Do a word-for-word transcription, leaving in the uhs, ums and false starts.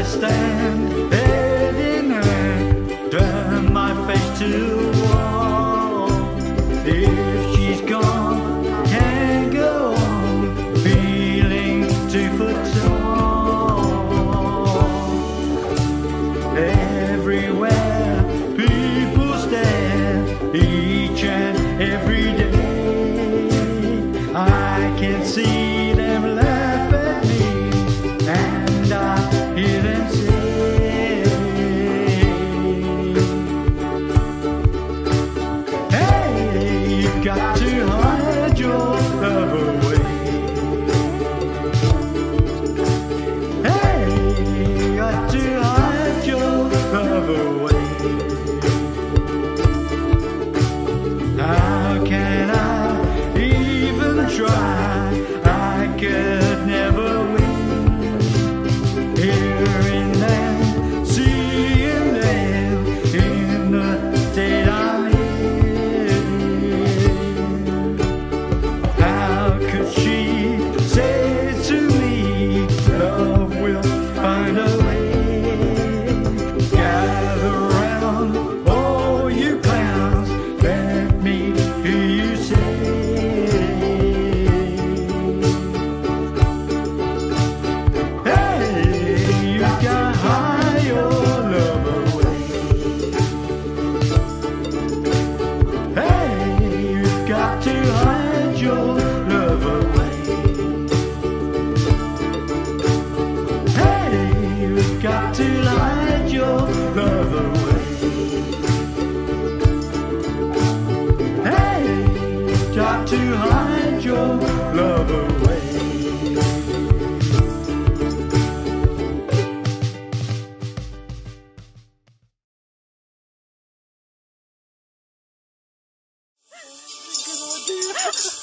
I stand head in hand, turn my face to the wall. If she's gone, can't go on, feeling two foot tall. Everywhere people stare, each and every day. I can see them laugh at me, and I hear them say, hey, you've got to hide your love away. Hey, you got to hide your love away. How can I even try? I could never win. Hearing them, seeing them in the state I'm in. How could she say to me, love will find a way? Gather round, all you clowns, let me hear you say, hey, you got to hide your love away. Hey, you've got to hide your love away. Hey, you've got to hide your love away. Hey, you've got to hide your love away. Good idea.